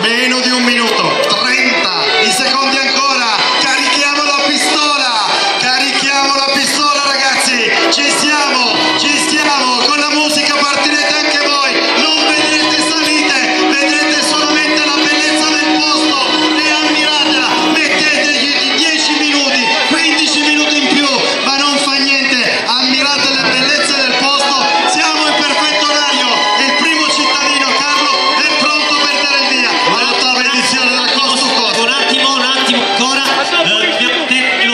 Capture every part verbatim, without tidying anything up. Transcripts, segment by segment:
Meno di un minuto, trenta secondi ancora, carichiamo la pistola, carichiamo la pistola ragazzi, ci siamo, ci stiamo, con la musica partirete anche voi, non vedrete salite, vedrete solamente la bellezza del posto e ammiratela, mettetegli dieci minuti, quindici minuti in più, ma non fa niente, ammirate le bellezze del posto, siamo in perfetto orario, il primo cittadino Carlo è pronto per dare il via all'ottava edizione della Coast to Coast. Un attimo, un attimo ancora, eh, dobbiamo ottenere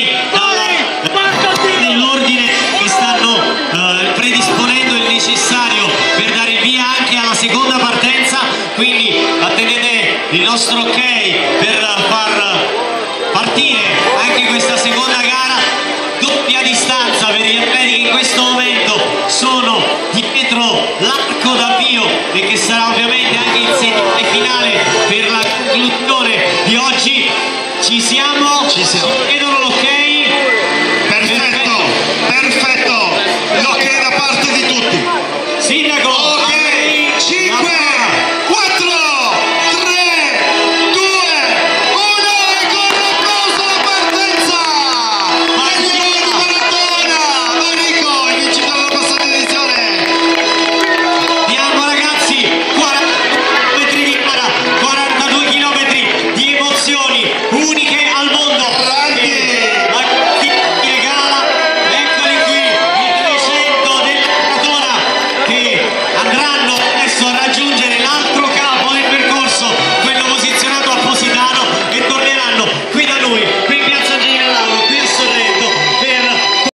l'ok nell'ordine che stanno eh, predisponendo il necessario per dare il via anche alla seconda partenza, quindi attendete il nostro ok per far partire anche questa seconda gara, doppia distanza per gli atleti che in questo momento sono dietro l'arco d'avvio e che sarà ovviamente anche il segnale finale per la conclusione di oggi. Ci siamo? Ci siamo. Vedono l'ok? Perfetto, perfetto, l'ok da parte di